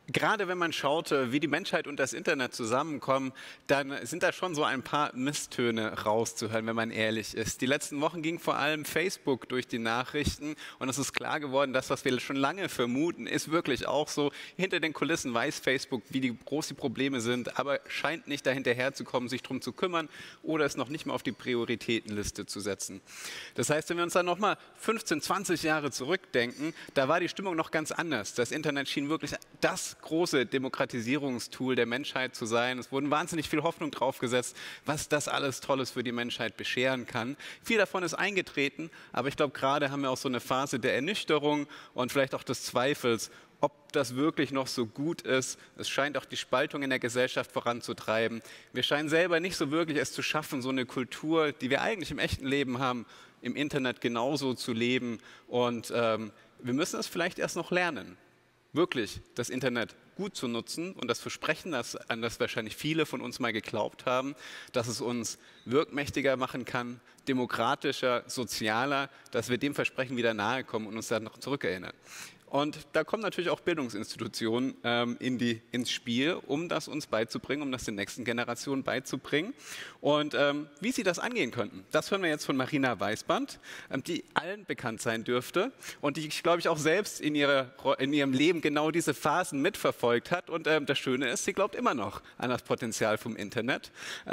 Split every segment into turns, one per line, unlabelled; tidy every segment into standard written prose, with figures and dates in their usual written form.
Gerade wenn man schaut, wie die Menschheit und das Internet zusammenkommen, dann sind da schon so ein paar Misstöne rauszuhören, wenn man ehrlich ist. Die letzten Wochen ging vor allem Facebook durch die Nachrichten und es ist klar geworden, dass was wir schon lange vermuten, ist wirklich auch so. Hinter den Kulissen weiß Facebook, groß die Probleme sind, aber scheint nicht dahinterherzukommen, sich darum zu kümmern oder es noch nicht mal auf die Prioritätenliste zu setzen. Das heißt, wenn wir uns dann nochmal 15, 20 Jahre zurückdenken, da war die Stimmung noch ganz anders. Das Internet schien wirklich das große Demokratisierungstool der Menschheit zu sein. Es wurden wahnsinnig viel Hoffnung drauf gesetzt, was das alles Tolles für die Menschheit bescheren kann. Viel davon ist eingetreten, aber ich glaube, gerade haben wir auch so eine Phase der Ernüchterung und vielleicht auch des Zweifels, ob das wirklich noch so gut ist. Es scheint auch die Spaltung in der Gesellschaft voranzutreiben. Wir scheinen selber nicht so wirklich es zu schaffen, so eine Kultur, die wir eigentlich im echten Leben haben, im Internet genauso zu leben. Und wir müssen es vielleicht erst noch lernen, wirklich das Internet gut zu nutzen und das Versprechen, an das wahrscheinlich viele von uns mal geglaubt haben, dass es uns wirkmächtiger machen kann, demokratischer, sozialer, dass wir dem Versprechen wieder nahe kommen und uns dann noch zurückerinnern. Und da kommen natürlich auch Bildungsinstitutionen ins Spiel, um das uns beizubringen, um das den nächsten Generationen beizubringen. Und wie sie das angehen könnten, das hören wir jetzt von Marina Weißband, die allen bekannt sein dürfte und die, ich glaube ich, auch selbst in ihrem Leben genau diese Phasen mitverfolgt hat. Und das Schöne ist, sie glaubt immer noch an das Potenzial vom Internet.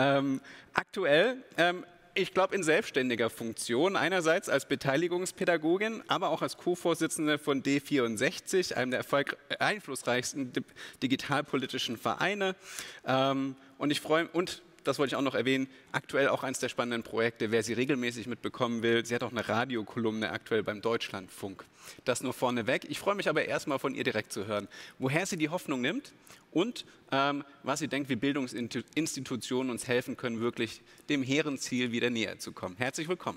Aktuell ich glaube, in selbstständiger Funktion, einerseits als Beteiligungspädagogin, aber auch als Co-Vorsitzende von D64, einem der einflussreichsten digitalpolitischen Vereine. Und ich freue mich, das wollte ich auch noch erwähnen, aktuell auch eines der spannenden Projekte, wer sie regelmäßig mitbekommen will. Sie hat auch eine Radiokolumne aktuell beim Deutschlandfunk. Das nur vorneweg. Ich freue mich aber erstmal von ihr direkt zu hören, woher sie die Hoffnung nimmt und was sie denkt, wie Bildungsinstitutionen uns helfen können, wirklich dem hehren Ziel wieder näher zu kommen. Herzlich willkommen.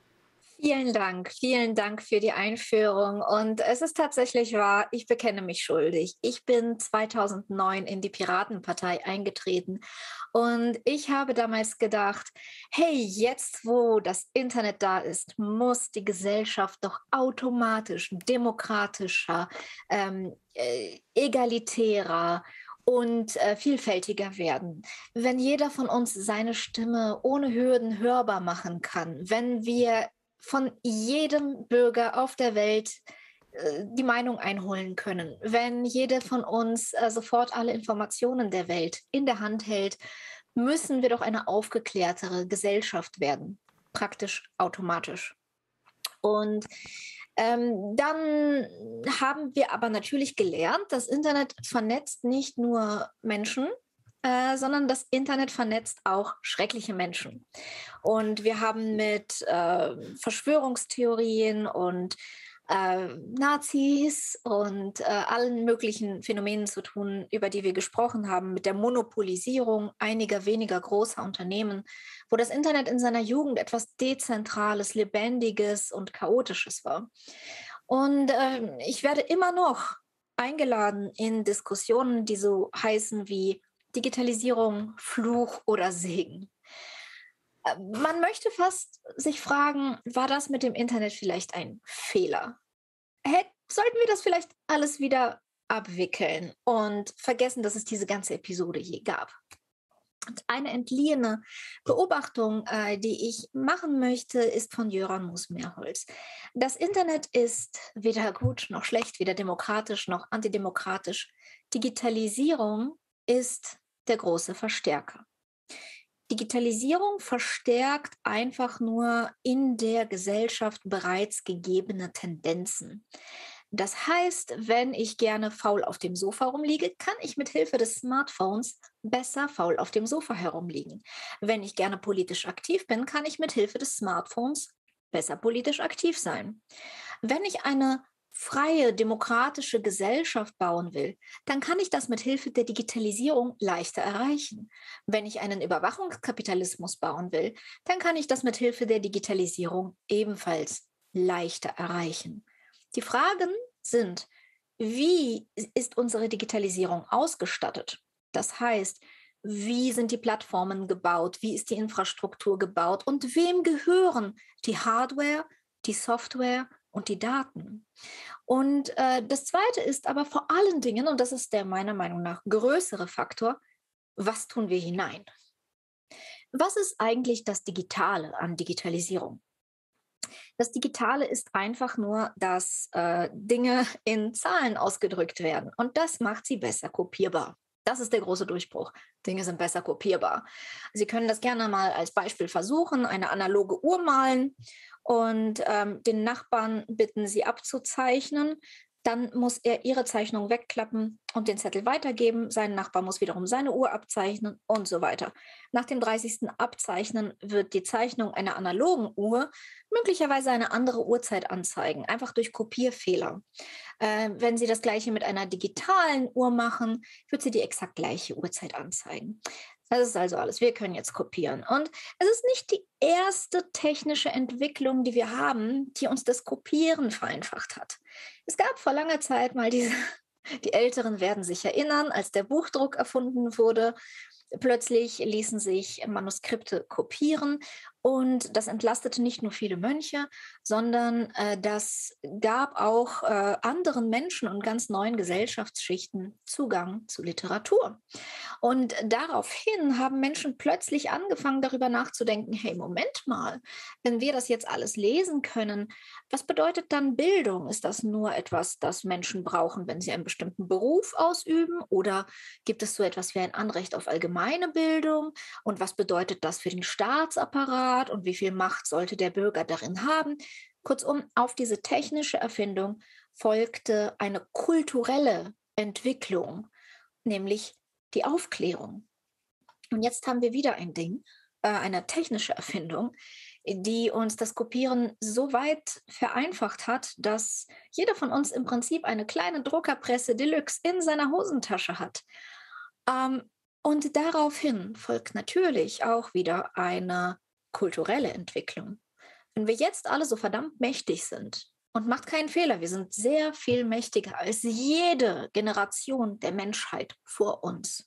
Vielen Dank für die Einführung. Und es ist tatsächlich wahr, ich bekenne mich schuldig. Ich bin 2009 in die Piratenpartei eingetreten und ich habe damals gedacht, hey, jetzt wo das Internet da ist, muss die Gesellschaft doch automatisch demokratischer, egalitärer und vielfältiger werden. Wenn jeder von uns seine Stimme ohne Hürden hörbar machen kann, wenn wir von jedem Bürger auf der Welt die Meinung einholen können. Wenn jeder von uns sofort alle Informationen der Welt in der Hand hält, müssen wir doch eine aufgeklärtere Gesellschaft werden, praktisch automatisch. Und dann haben wir aber natürlich gelernt, das Internet vernetzt nicht nur Menschen, sondern das Internet vernetzt auch schreckliche Menschen. Und wir haben mit Verschwörungstheorien und Nazis und allen möglichen Phänomenen zu tun, über die wir gesprochen haben, mit der Monopolisierung einiger weniger großer Unternehmen, wo das Internet in seiner Jugend etwas Dezentrales, Lebendiges und Chaotisches war. Und ich werde immer noch eingeladen in Diskussionen, die so heißen wie Digitalisierung, Fluch oder Segen. Man möchte fast sich fragen, war das mit dem Internet vielleicht ein Fehler? Sollten wir das vielleicht alles wieder abwickeln und vergessen, dass es diese ganze Episode je gab? Und eine entliehene Beobachtung, die ich machen möchte, ist von Jöran Musmerholz. Das Internet ist weder gut noch schlecht, weder demokratisch noch antidemokratisch. Digitalisierung ist der große Verstärker. Digitalisierung verstärkt einfach nur in der Gesellschaft bereits gegebene Tendenzen. Das heißt, wenn ich gerne faul auf dem Sofa rumliege, kann ich mit Hilfe des Smartphones besser faul auf dem Sofa herumliegen. Wenn ich gerne politisch aktiv bin, kann ich mit Hilfe des Smartphones besser politisch aktiv sein. Wenn ich eine freie, demokratische Gesellschaft bauen will, dann kann ich das mit Hilfe der Digitalisierung leichter erreichen. Wenn ich einen Überwachungskapitalismus bauen will, dann kann ich das mit Hilfe der Digitalisierung ebenfalls leichter erreichen. Die Fragen sind, wie ist unsere Digitalisierung ausgestattet? Das heißt, wie sind die Plattformen gebaut? Wie ist die Infrastruktur gebaut? Und wem gehören die Hardware, die Software und die Daten. Und das Zweite ist aber vor allen Dingen, und das ist der meiner Meinung nach größere Faktor, was tun wir hinein? Was ist eigentlich das Digitale an Digitalisierung? Das Digitale ist einfach nur, dass Dinge in Zahlen ausgedrückt werden und das macht sie besser kopierbar. Das ist der große Durchbruch. Dinge sind besser kopierbar. Sie können das gerne mal als Beispiel versuchen, eine analoge Uhr malen und den Nachbarn bitten, sie abzuzeichnen. Dann muss er ihre Zeichnung wegklappen und den Zettel weitergeben. Sein Nachbar muss wiederum seine Uhr abzeichnen und so weiter. Nach dem 30. Abzeichnen wird die Zeichnung einer analogen Uhr möglicherweise eine andere Uhrzeit anzeigen, einfach durch Kopierfehler. Wenn Sie das gleiche mit einer digitalen Uhr machen, wird sie die exakt gleiche Uhrzeit anzeigen. Das ist also alles. Wir können jetzt kopieren. Und es ist nicht die erste technische Entwicklung, die wir haben, die uns das Kopieren vereinfacht hat. Es gab vor langer Zeit mal diese, die Älteren werden sich erinnern, als der Buchdruck erfunden wurde. Plötzlich ließen sich Manuskripte kopieren und das entlastete nicht nur viele Mönche, sondern das gab auch anderen Menschen und ganz neuen Gesellschaftsschichten Zugang zu Literatur. Und daraufhin haben Menschen plötzlich angefangen, darüber nachzudenken, hey, Moment mal, wenn wir das jetzt alles lesen können, was bedeutet dann Bildung? Ist das nur etwas, das Menschen brauchen, wenn sie einen bestimmten Beruf ausüben? Oder gibt es so etwas wie ein Anrecht auf allgemeine Bildung? Und was bedeutet das für den Staatsapparat? Und wie viel Macht sollte der Bürger darin haben? Kurzum, auf diese technische Erfindung folgte eine kulturelle Entwicklung, nämlich die Aufklärung. Und jetzt haben wir wieder ein Ding, eine technische Erfindung, die uns das Kopieren so weit vereinfacht hat, dass jeder von uns im Prinzip eine kleine Druckerpresse Deluxe in seiner Hosentasche hat. Und daraufhin folgt natürlich auch wieder eine kulturelle Entwicklung. Wenn wir jetzt alle so verdammt mächtig sind, und macht keinen Fehler, wir sind sehr viel mächtiger als jede Generation der Menschheit vor uns,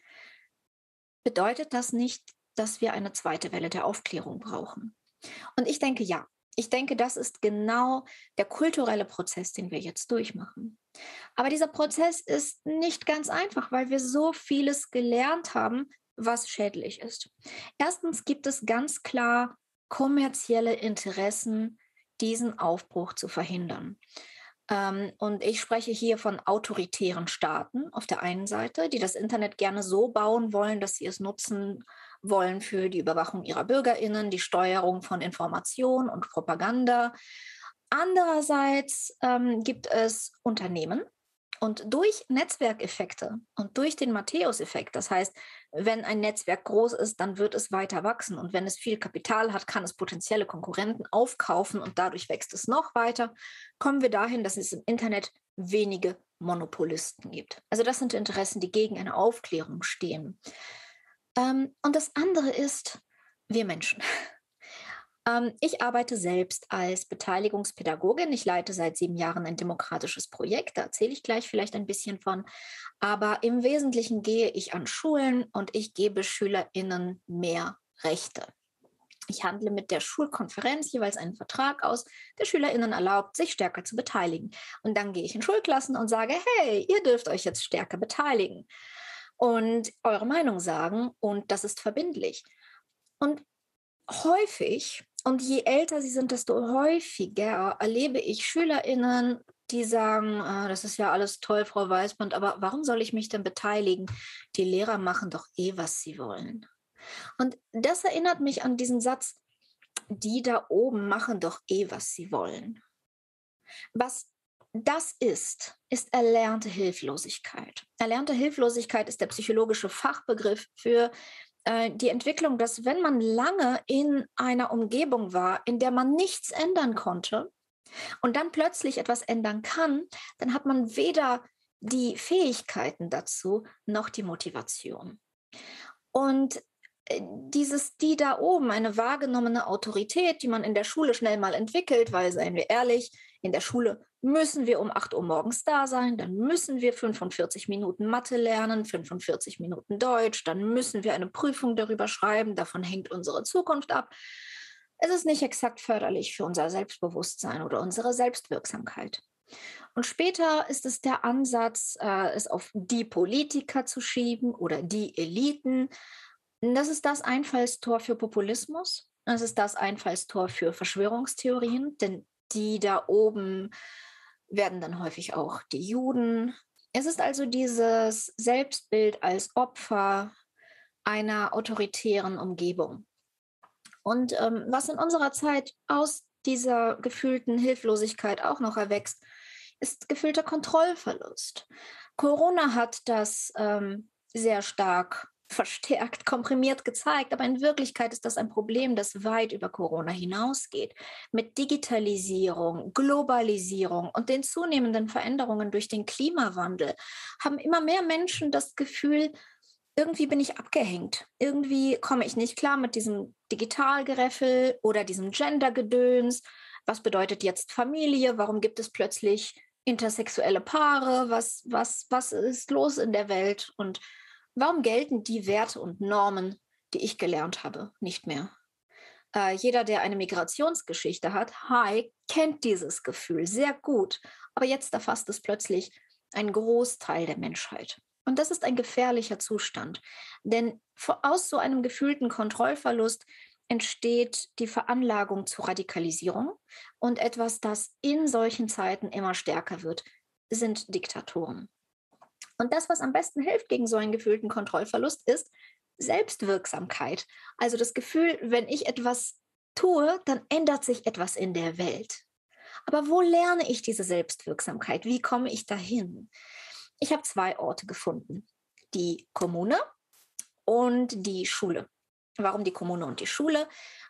bedeutet das nicht, dass wir eine zweite Welle der Aufklärung brauchen. Und ich denke, ja. Ich denke, das ist genau der kulturelle Prozess, den wir jetzt durchmachen. Aber dieser Prozess ist nicht ganz einfach, weil wir so vieles gelernt haben, was schädlich ist. Erstens gibt es ganz klar kommerzielle Interessen, diesen Aufbruch zu verhindern. Und ich spreche hier von autoritären Staaten auf der einen Seite, die das Internet gerne so bauen wollen, dass sie es nutzen wollen für die Überwachung ihrer Bürgerinnen, die Steuerung von Information und Propaganda. Andererseits gibt es Unternehmen und durch Netzwerkeffekte und durch den Matthäus-Effekt, das heißt, wenn ein Netzwerk groß ist, dann wird es weiter wachsen und wenn es viel Kapital hat, kann es potenzielle Konkurrenten aufkaufen und dadurch wächst es noch weiter, kommen wir dahin, dass es im Internet wenige Monopolisten gibt. Also das sind Interessen, die gegen eine Aufklärung stehen. Und das andere ist, wir Menschen. Ich arbeite selbst als Beteiligungspädagogin. Ich leite seit 7 Jahren ein demokratisches Projekt. Da erzähle ich gleich vielleicht ein bisschen von. Aber im Wesentlichen gehe ich an Schulen und ich gebe SchülerInnen mehr Rechte. Ich handle mit der Schulkonferenz jeweils einen Vertrag aus, der SchülerInnen erlaubt, sich stärker zu beteiligen. Und dann gehe ich in Schulklassen und sage, hey, ihr dürft euch jetzt stärker beteiligen und eure Meinung sagen und das ist verbindlich. Und häufig, und je älter sie sind, desto häufiger erlebe ich SchülerInnen, die sagen, das ist ja alles toll, Frau Weißband, aber warum soll ich mich denn beteiligen? Die Lehrer machen doch eh, was sie wollen. Und das erinnert mich an diesen Satz, die da oben machen doch eh, was sie wollen. Was das ist erlernte Hilflosigkeit. Erlernte Hilflosigkeit ist der psychologische Fachbegriff für die Entwicklung, dass wenn man lange in einer Umgebung war, in der man nichts ändern konnte und dann plötzlich etwas ändern kann, dann hat man weder die Fähigkeiten dazu noch die Motivation. Und die da oben, eine wahrgenommene Autorität, die man in der Schule schnell mal entwickelt, weil, seien wir ehrlich, in der Schule müssen wir um 8 Uhr morgens da sein, dann müssen wir 45 Minuten Mathe lernen, 45 Minuten Deutsch, dann müssen wir eine Prüfung darüber schreiben, davon hängt unsere Zukunft ab. Es ist nicht exakt förderlich für unser Selbstbewusstsein oder unsere Selbstwirksamkeit. Und später ist es der Ansatz, es auf die Politiker zu schieben oder die Eliten. Das ist das Einfallstor für Populismus. Das ist das Einfallstor für Verschwörungstheorien, denn die da oben werden dann häufig auch die Juden. Es ist also dieses Selbstbild als Opfer einer autoritären Umgebung. Und was in unserer Zeit aus dieser gefühlten Hilflosigkeit auch noch erwächst, ist gefühlter Kontrollverlust. Corona hat das sehr stark verstärkt, komprimiert gezeigt, aber in Wirklichkeit ist das ein Problem, das weit über Corona hinausgeht. Mit Digitalisierung, Globalisierung und den zunehmenden Veränderungen durch den Klimawandel haben immer mehr Menschen das Gefühl, irgendwie bin ich abgehängt. Irgendwie komme ich nicht klar mit diesem Digitalgereffel oder diesem Gendergedöns. Was bedeutet jetzt Familie? Warum gibt es plötzlich intersexuelle Paare? Was ist los in der Welt? Und warum gelten die Werte und Normen, die ich gelernt habe, nicht mehr? Jeder, der eine Migrationsgeschichte hat, hi, kennt dieses Gefühl sehr gut. Aber jetzt erfasst es plötzlich einen Großteil der Menschheit. Und das ist ein gefährlicher Zustand, denn aus so einem gefühlten Kontrollverlust entsteht die Veranlagung zur Radikalisierung und etwas, das in solchen Zeiten immer stärker wird, sind Diktatoren. Und das, was am besten hilft gegen so einen gefühlten Kontrollverlust, ist Selbstwirksamkeit. Also das Gefühl, wenn ich etwas tue, dann ändert sich etwas in der Welt. Aber wo lerne ich diese Selbstwirksamkeit? Wie komme ich dahin? Ich habe zwei Orte gefunden. Die Kommune und die Schule. Warum die Kommune und die Schule?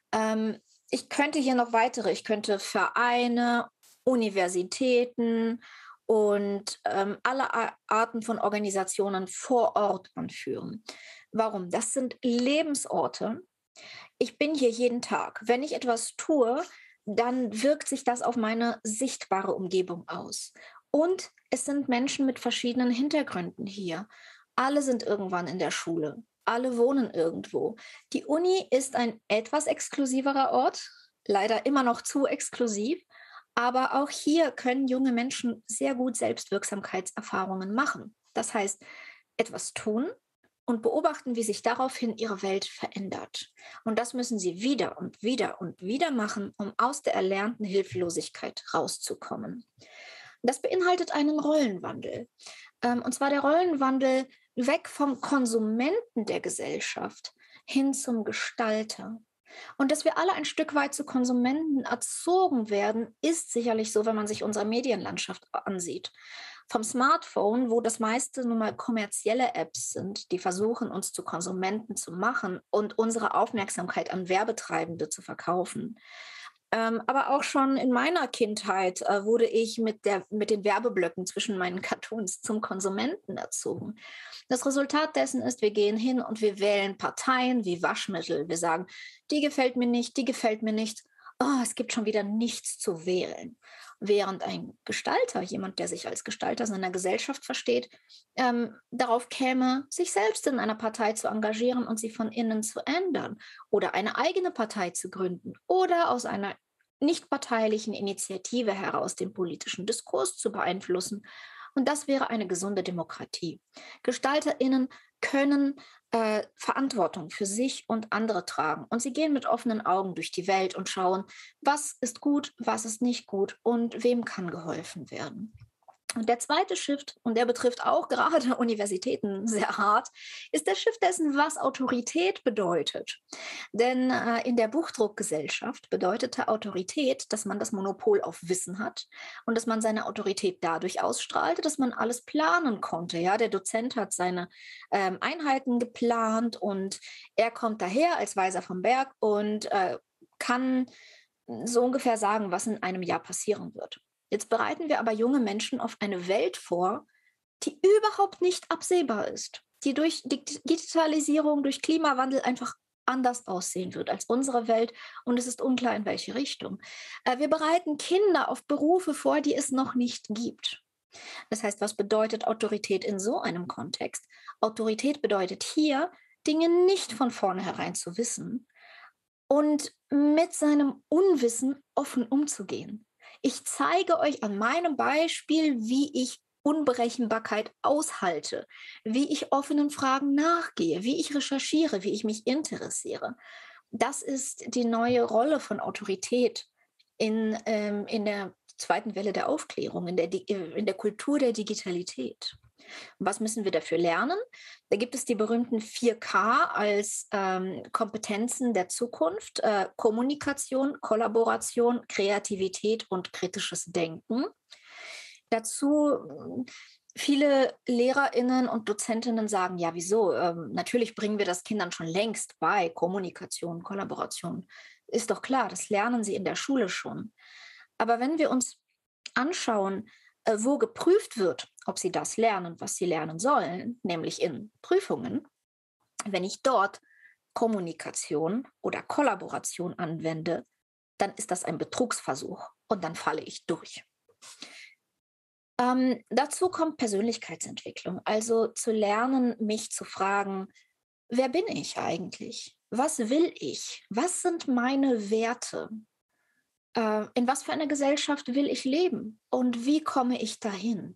Ich könnte hier noch weitere, ich könnte Vereine, Universitäten und alle Arten von Organisationen vor Ort anführen. Warum? Das sind Lebensorte. Ich bin hier jeden Tag. Wenn ich etwas tue, dann wirkt sich das auf meine sichtbare Umgebung aus. Und es sind Menschen mit verschiedenen Hintergründen hier. Alle sind irgendwann in der Schule. Alle wohnen irgendwo. Die Uni ist ein etwas exklusiverer Ort, leider immer noch zu exklusiv. Aber auch hier können junge Menschen sehr gut Selbstwirksamkeitserfahrungen machen. Das heißt, etwas tun und beobachten, wie sich daraufhin ihre Welt verändert. Und das müssen sie wieder und wieder und wieder machen, um aus der erlernten Hilflosigkeit rauszukommen. Das beinhaltet einen Rollenwandel. Und zwar der Rollenwandel weg vom Konsumenten der Gesellschaft hin zum Gestalter. Und dass wir alle ein Stück weit zu Konsumenten erzogen werden, ist sicherlich so, wenn man sich unsere Medienlandschaft ansieht. Vom Smartphone, wo das meiste nun mal kommerzielle Apps sind, die versuchen, uns zu Konsumenten zu machen und unsere Aufmerksamkeit an Werbetreibende zu verkaufen. Aber auch schon in meiner Kindheit wurde ich mit den Werbeblöcken zwischen meinen Cartoons zum Konsumenten erzogen. Das Resultat dessen ist, wir gehen hin und wir wählen Parteien wie Waschmittel. Wir sagen, die gefällt mir nicht, die gefällt mir nicht. Oh, es gibt schon wieder nichts zu wählen. Während ein Gestalter, jemand, der sich als Gestalter seiner Gesellschaft versteht, darauf käme, sich selbst in einer Partei zu engagieren und sie von innen zu ändern oder eine eigene Partei zu gründen oder aus einer nichtparteilichen Initiative heraus den politischen Diskurs zu beeinflussen. Und das wäre eine gesunde Demokratie. GestalterInnen können Verantwortung für sich und andere tragen. Und sie gehen mit offenen Augen durch die Welt und schauen, was ist gut, was ist nicht gut und wem kann geholfen werden. Und der zweite Shift, und der betrifft auch gerade Universitäten sehr hart, ist der Shift dessen, was Autorität bedeutet. Denn in der Buchdruckgesellschaft bedeutete Autorität, dass man das Monopol auf Wissen hat und dass man seine Autorität dadurch ausstrahlte, dass man alles planen konnte. Ja, der Dozent hat seine Einheiten geplant und er kommt daher als Weiser vom Berg und kann so ungefähr sagen, was in einem Jahr passieren wird. Jetzt bereiten wir aber junge Menschen auf eine Welt vor, die überhaupt nicht absehbar ist, die durch Digitalisierung, durch Klimawandel einfach anders aussehen wird als unsere Welt und es ist unklar, in welche Richtung. Wir bereiten Kinder auf Berufe vor, die es noch nicht gibt. Das heißt, was bedeutet Autorität in so einem Kontext? Autorität bedeutet hier, Dinge nicht von vornherein zu wissen, und mit seinem Unwissen offen umzugehen. Ich zeige euch an meinem Beispiel, wie ich Unberechenbarkeit aushalte, wie ich offenen Fragen nachgehe, wie ich recherchiere, wie ich mich interessiere. Das ist die neue Rolle von Autorität in der zweiten Welle der Aufklärung, in der Kultur der Digitalität. Was müssen wir dafür lernen? Da gibt es die berühmten 4K als Kompetenzen der Zukunft: Kommunikation, Kollaboration, Kreativität und kritisches Denken. Dazu viele LehrerInnen und Dozentinnen sagen, ja, wieso? Natürlich bringen wir das Kindern schon längst bei, Kommunikation, Kollaboration. Ist doch klar, das lernen sie in der Schule schon. Aber wenn wir uns anschauen, wo geprüft wird, ob sie das lernen, was sie lernen sollen, nämlich in Prüfungen, wenn ich dort Kommunikation oder Kollaboration anwende, dann ist das ein Betrugsversuch und dann falle ich durch. Dazu kommt Persönlichkeitsentwicklung, also zu lernen, mich zu fragen, wer bin ich eigentlich? Was will ich? Was sind meine Werte? In was für einer Gesellschaft will ich leben? Und wie komme ich dahin?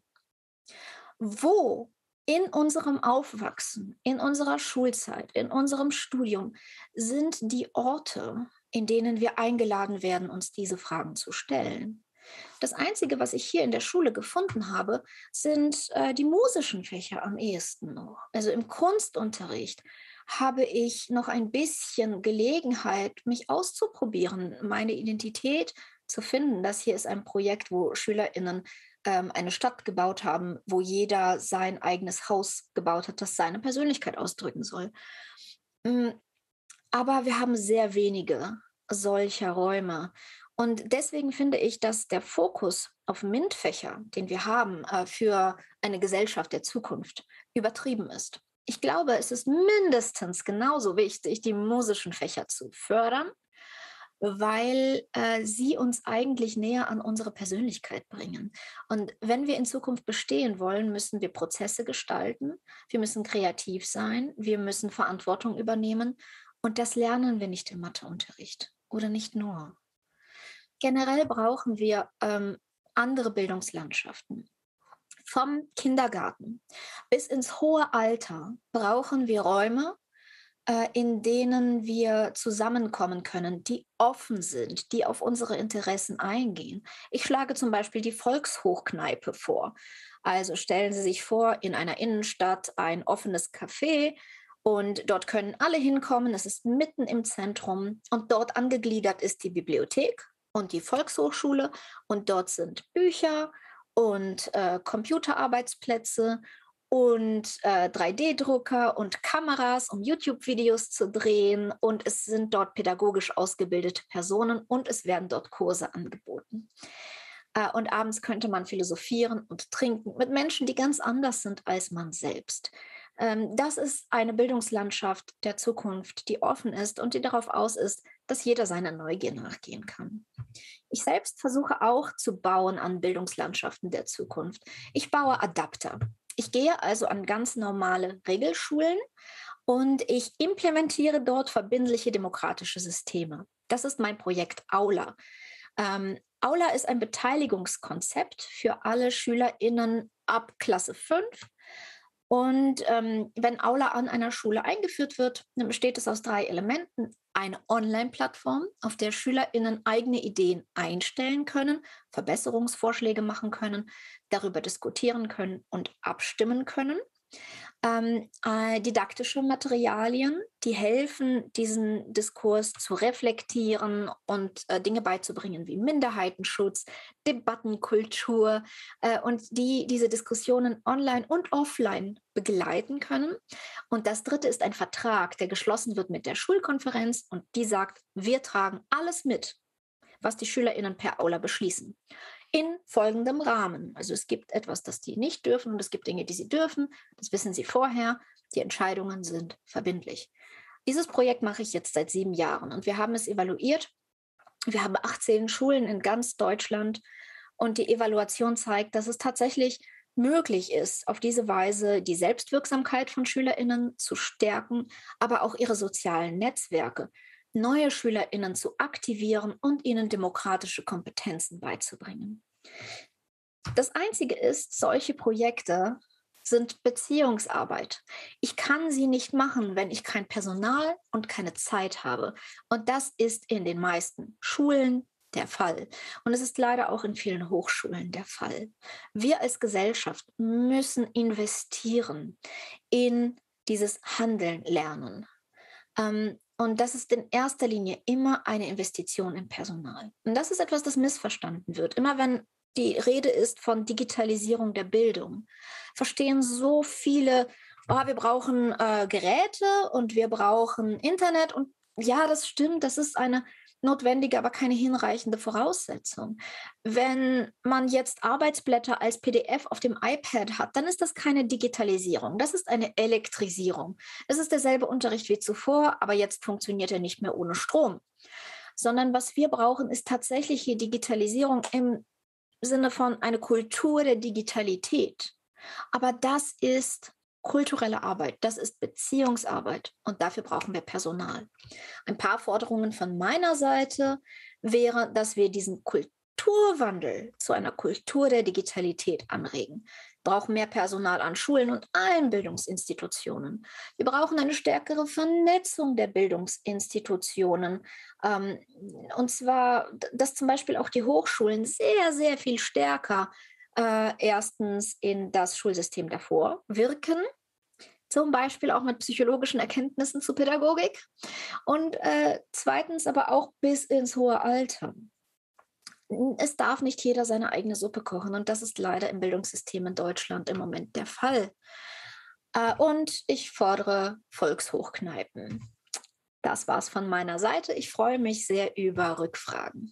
Wo in unserem Aufwachsen, in unserer Schulzeit, in unserem Studium sind die Orte, in denen wir eingeladen werden, uns diese Fragen zu stellen? Das Einzige, was ich hier in der Schule gefunden habe, sind die musischen Fächer am ehesten noch. Also im Kunstunterricht habe ich noch ein bisschen Gelegenheit, mich auszuprobieren, meine Identität zu finden. Das hier ist ein Projekt, wo SchülerInnen eine Stadt gebaut haben, wo jeder sein eigenes Haus gebaut hat, das seine Persönlichkeit ausdrücken soll. Mm, Aber wir haben sehr wenige solcher Räume. Und deswegen finde ich, dass der Fokus auf MINT-Fächer, den wir haben für eine Gesellschaft der Zukunft, übertrieben ist. Ich glaube, es ist mindestens genauso wichtig, die musischen Fächer zu fördern, weil sie uns eigentlich näher an unsere Persönlichkeit bringen. Und wenn wir in Zukunft bestehen wollen, müssen wir Prozesse gestalten, wir müssen kreativ sein, wir müssen Verantwortung übernehmen. Und das lernen wir nicht im Matheunterricht oder nicht nur. Generell brauchen wir andere Bildungslandschaften. Vom Kindergarten bis ins hohe Alter brauchen wir Räume, in denen wir zusammenkommen können, die offen sind, die auf unsere Interessen eingehen. Ich schlage zum Beispiel die Volkshochkneipe vor. Also stellen Sie sich vor, in einer Innenstadt ein offenes Café und dort können alle hinkommen. Es ist mitten im Zentrum und dort angegliedert ist die Bibliothek und die Volkshochschule und dort sind Bücher und Computerarbeitsplätze und 3D-Drucker und Kameras, um YouTube-Videos zu drehen. Und es sind dort pädagogisch ausgebildete Personen und es werden dort Kurse angeboten. Und abends könnte man philosophieren und trinken mit Menschen, die ganz anders sind als man selbst. Das ist eine Bildungslandschaft der Zukunft, die offen ist und die darauf aus ist, dass jeder seiner Neugier nachgehen kann. Ich selbst versuche auch zu bauen an Bildungslandschaften der Zukunft. Ich baue Adapter. Ich gehe also an ganz normale Regelschulen und ich implementiere dort verbindliche demokratische Systeme. Das ist mein Projekt Aula. Aula ist ein Beteiligungskonzept für alle SchülerInnen ab Klasse 5. Und wenn Aula an einer Schule eingeführt wird, dann besteht es aus 3 Elementen. Eine Online-Plattform, auf der SchülerInnen eigene Ideen einstellen können, Verbesserungsvorschläge machen können, darüber diskutieren können und abstimmen können. Didaktische Materialien, die helfen, diesen Diskurs zu reflektieren und Dinge beizubringen wie Minderheitenschutz, Debattenkultur und die diese Diskussionen online und offline begleiten können. Und das dritte ist ein Vertrag, der geschlossen wird mit der Schulkonferenz und die sagt, wir tragen alles mit, was die SchülerInnen per Aula beschließen. In folgendem Rahmen. Also es gibt etwas, das die nicht dürfen und es gibt Dinge, die sie dürfen. Das wissen sie vorher. Die Entscheidungen sind verbindlich. Dieses Projekt mache ich jetzt seit 7 Jahren und wir haben es evaluiert. Wir haben 18 Schulen in ganz Deutschland und die Evaluation zeigt, dass es tatsächlich möglich ist, auf diese Weise die Selbstwirksamkeit von SchülerInnen zu stärken, aber auch ihre sozialen Netzwerke. neue SchülerInnen zu aktivieren und ihnen demokratische Kompetenzen beizubringen. Das Einzige ist, solche Projekte sind Beziehungsarbeit. Ich kann sie nicht machen, wenn ich kein Personal und keine Zeit habe. Und das ist in den meisten Schulen der Fall. Und es ist leider auch in vielen Hochschulen der Fall. Wir als Gesellschaft müssen investieren in dieses Handeln lernen. Und das ist in erster Linie immer eine Investition in Personal. Und das ist etwas, das missverstanden wird. Immer wenn die Rede ist von Digitalisierung der Bildung, verstehen so viele, oh, wir brauchen Geräte und wir brauchen Internet. Und ja, das stimmt, das ist eine notwendige, aber keine hinreichende Voraussetzung. Wenn man jetzt Arbeitsblätter als PDF auf dem iPad hat, dann ist das keine Digitalisierung, das ist eine Elektrisierung. Es ist derselbe Unterricht wie zuvor, aber jetzt funktioniert er nicht mehr ohne Strom. Sondern was wir brauchen, ist tatsächliche Digitalisierung im Sinne von eine Kultur der Digitalität. Aber das ist kulturelle Arbeit, das ist Beziehungsarbeit und dafür brauchen wir Personal. Ein paar Forderungen von meiner Seite wäre, dass wir diesen Kulturwandel zu einer Kultur der Digitalität anregen. Wir brauchen mehr Personal an Schulen und allen Bildungsinstitutionen. Wir brauchen eine stärkere Vernetzung der Bildungsinstitutionen. Und zwar, dass zum Beispiel auch die Hochschulen sehr, sehr viel stärker erstens in das Schulsystem davor wirken, zum Beispiel auch mit psychologischen Erkenntnissen zu Pädagogik und zweitens aber auch bis ins hohe Alter. Es darf nicht jeder seine eigene Suppe kochen und das ist leider im Bildungssystem in Deutschland im Moment der Fall. Und ich fordere Volkshochkneipen. Das war's von meiner Seite. Ich freue mich sehr über Rückfragen.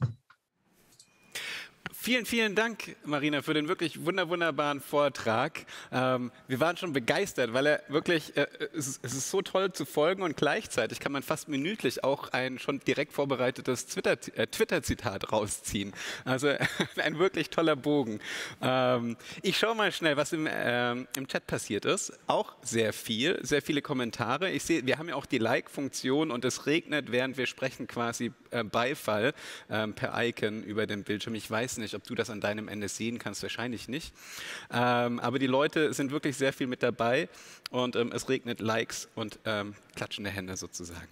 Vielen, vielen Dank, Marina, für den wirklich wunderbaren Vortrag. Wir waren schon begeistert, weil er wirklich, es ist so toll zu folgen und gleichzeitig kann man fast minütlich auch ein schon direkt vorbereitetes Twitter-Zitat rausziehen. Also ein wirklich toller Bogen. Ich schaue mal schnell, was im Chat passiert ist. Auch sehr viele Kommentare. Ich sehe, wir haben ja auch die Like-Funktion und es regnet, während wir sprechen, quasi Beifall per Icon über dem Bildschirm. Ich weiß nicht, ob du das an deinem Ende sehen kannst, wahrscheinlich nicht. Aber die Leute sind wirklich sehr viel mit dabei und es regnet Likes und klatschende Hände sozusagen.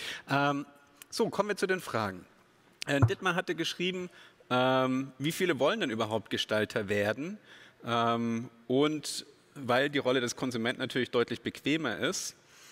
So, kommen wir zu den Fragen. Dittmar hatte geschrieben, wie viele wollen denn überhaupt Gestalter werden? Und weil die Rolle des Konsumenten natürlich deutlich bequemer ist.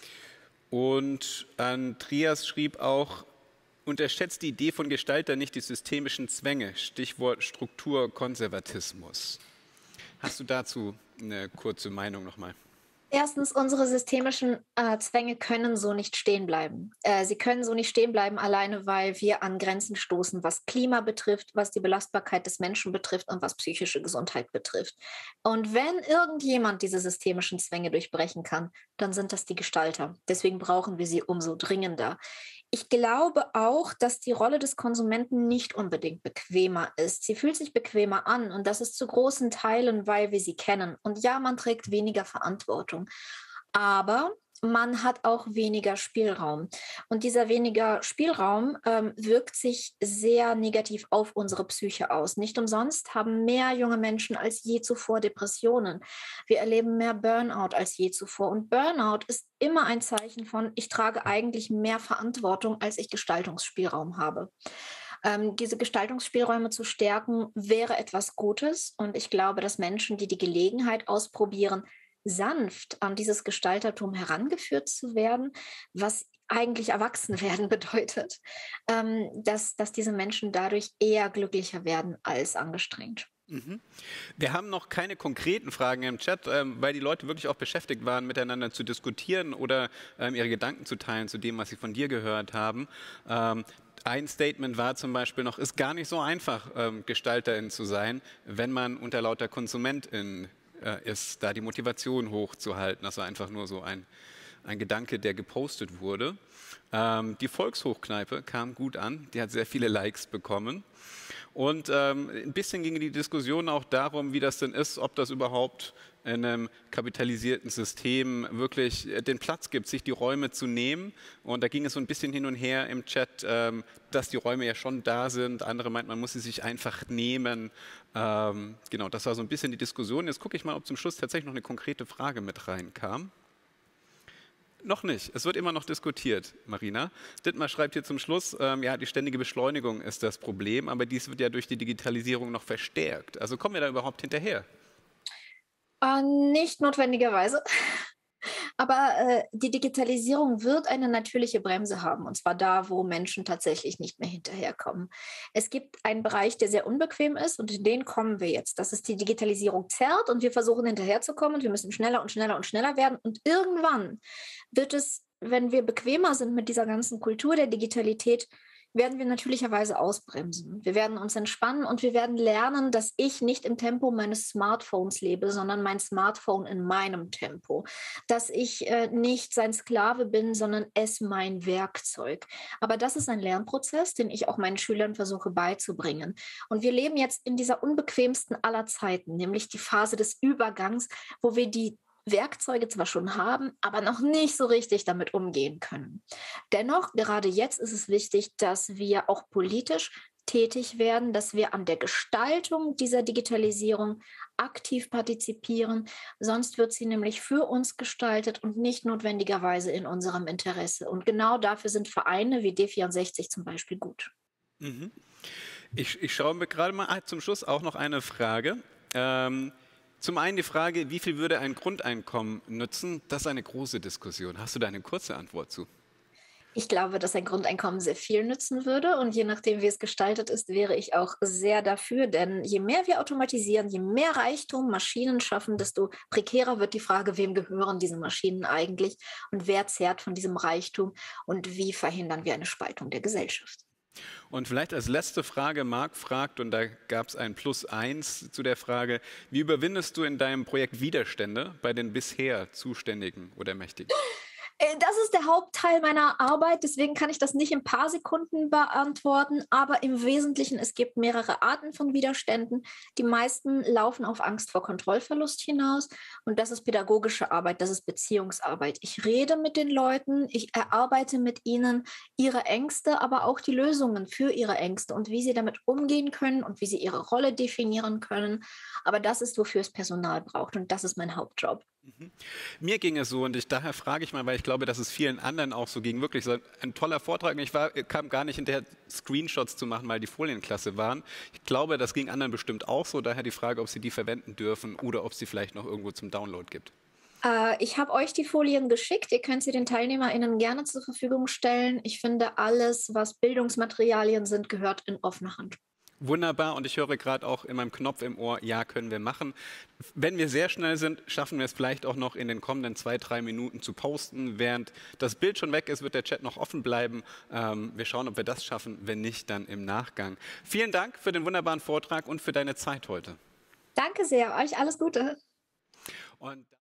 Und Andreas schrieb auch, unterschätzt die Idee von Gestalter nicht die systemischen Zwänge, Stichwort Strukturkonservatismus. Hast du dazu eine kurze Meinung nochmal?
Erstens, unsere systemischen Zwänge können so nicht stehen bleiben. Sie können so nicht stehen bleiben, alleine weil wir an Grenzen stoßen, was Klima betrifft, was die Belastbarkeit des Menschen betrifft und was psychische Gesundheit betrifft. Und wenn irgendjemand diese systemischen Zwänge durchbrechen kann, dann sind das die Gestalter. Deswegen brauchen wir sie umso dringender. Ich glaube auch, dass die Rolle des Konsumenten nicht unbedingt bequemer ist. Sie fühlt sich bequemer an und das ist zu großen Teilen, weil wir sie kennen. Und ja, man trägt weniger Verantwortung, aber man hat auch weniger Spielraum. Und dieser weniger Spielraum wirkt sich sehr negativ auf unsere Psyche aus. Nicht umsonst haben mehr junge Menschen als je zuvor Depressionen. Wir erleben mehr Burnout als je zuvor. Und Burnout ist immer ein Zeichen von, ich trage eigentlich mehr Verantwortung, als ich Gestaltungsspielraum habe. Diese Gestaltungsspielräume zu stärken, wäre etwas Gutes. Und ich glaube, dass Menschen, die die Gelegenheit ausprobieren, sanft an dieses Gestaltertum herangeführt zu werden, was eigentlich Erwachsenwerden bedeutet, dass diese Menschen dadurch eher glücklicher werden als angestrengt.
Wir haben noch keine konkreten Fragen im Chat, weil die Leute wirklich auch beschäftigt waren, miteinander zu diskutieren oder ihre Gedanken zu teilen zu dem, was sie von dir gehört haben. Ein Statement war zum Beispiel noch, ist gar nicht so einfach, Gestalterin zu sein, wenn man unter lauter Konsumentin ist, da die Motivation hochzuhalten. Das war einfach nur so ein Gedanke, der gepostet wurde. Die Volkshochkneipe kam gut an, die hat sehr viele Likes bekommen. Und ein bisschen ging die Diskussion auch darum, wie das denn ist, ob das überhaupt in einem kapitalisierten System wirklich den Platz gibt, sich die Räume zu nehmen. Und da ging es so ein bisschen hin und her im Chat, dass die Räume ja schon da sind. Andere meinten, man muss sie sich einfach nehmen. Genau, das war so ein bisschen die Diskussion. Jetzt gucke ich mal, ob zum Schluss tatsächlich noch eine konkrete Frage mit reinkam. Noch nicht. Es wird immer noch diskutiert, Marina. Dittmar schreibt hier zum Schluss, ja, die ständige Beschleunigung ist das Problem, aber dies wird ja durch die Digitalisierung noch verstärkt. Also kommen wir da überhaupt hinterher?
Nicht notwendigerweise. Aber die Digitalisierung wird eine natürliche Bremse haben, und zwar da, wo Menschen tatsächlich nicht mehr hinterherkommen. Es gibt einen Bereich, der sehr unbequem ist, und in den kommen wir jetzt. Das ist die Digitalisierung zerrt und wir versuchen hinterherzukommen und wir müssen schneller und schneller und schneller werden. Und irgendwann wird es, wenn wir bequemer sind mit dieser ganzen Kultur der Digitalität, werden wir natürlicherweise ausbremsen. Wir werden uns entspannen und wir werden lernen, dass ich nicht im Tempo meines Smartphones lebe, sondern mein Smartphone in meinem Tempo. Dass ich nicht sein Sklave bin, sondern es mein Werkzeug. Aber das ist ein Lernprozess, den ich auch meinen Schülern versuche beizubringen. Und wir leben jetzt in dieser unbequemsten aller Zeiten, nämlich die Phase des Übergangs, wo wir die Werkzeuge zwar schon haben, aber noch nicht so richtig damit umgehen können. Dennoch, gerade jetzt ist es wichtig, dass wir auch politisch tätig werden, dass wir an der Gestaltung dieser Digitalisierung aktiv partizipieren. Sonst wird sie nämlich für uns gestaltet und nicht notwendigerweise in unserem Interesse. Und genau dafür sind Vereine wie D64 zum Beispiel gut.
Mhm. Ich schaue mir gerade mal zum Schluss auch noch eine Frage. Zum einen die Frage, wie viel würde ein Grundeinkommen nützen? Das ist eine große Diskussion. Hast du da eine kurze Antwort zu?
Ich glaube, dass ein Grundeinkommen sehr viel nützen würde, und je nachdem, wie es gestaltet ist, wäre ich auch sehr dafür, denn je mehr wir automatisieren, je mehr Reichtum Maschinen schaffen, desto prekärer wird die Frage, wem gehören diese Maschinen eigentlich und wer zehrt von diesem Reichtum und wie verhindern wir eine Spaltung der Gesellschaft.
Und vielleicht als letzte Frage, Marc fragt, und da gab es ein +1 zu der Frage, wie überwindest du in deinem Projekt Widerstände bei den bisher Zuständigen oder Mächtigen?
Das ist der Hauptteil meiner Arbeit, deswegen kann ich das nicht in ein paar Sekunden beantworten, aber im Wesentlichen, es gibt mehrere Arten von Widerständen. Die meisten laufen auf Angst vor Kontrollverlust hinaus, und das ist pädagogische Arbeit, das ist Beziehungsarbeit. Ich rede mit den Leuten, ich erarbeite mit ihnen ihre Ängste, aber auch die Lösungen für ihre Ängste und wie sie damit umgehen können und wie sie ihre Rolle definieren können. Aber das ist, wofür es Personal braucht, und das ist mein Hauptjob.
Mhm. Mir ging es so, und daher frage ich mal, weil ich glaube, dass es vielen anderen auch so ging. Wirklich so ein toller Vortrag. Und kam gar nicht hinterher, Screenshots zu machen, weil die Folien klasse waren. Ich glaube, das ging anderen bestimmt auch so. Daher die Frage, ob sie die verwenden dürfen oder ob es sie vielleicht noch irgendwo zum Download gibt.
Ich habe euch die Folien geschickt. Ihr könnt sie den TeilnehmerInnen gerne zur Verfügung stellen. Ich finde, alles, was Bildungsmaterialien sind, gehört in offene Hand.
Wunderbar, und ich höre gerade auch in meinem Knopf im Ohr, ja, können wir machen. Wenn wir sehr schnell sind, schaffen wir es vielleicht auch noch in den kommenden 2-3 Minuten zu posten. Während das Bild schon weg ist, wird der Chat noch offen bleiben. Wir schauen, ob wir das schaffen, wenn nicht, dann im Nachgang. Vielen Dank für den wunderbaren Vortrag und für deine Zeit heute.
Danke sehr, euch alles Gute.
Und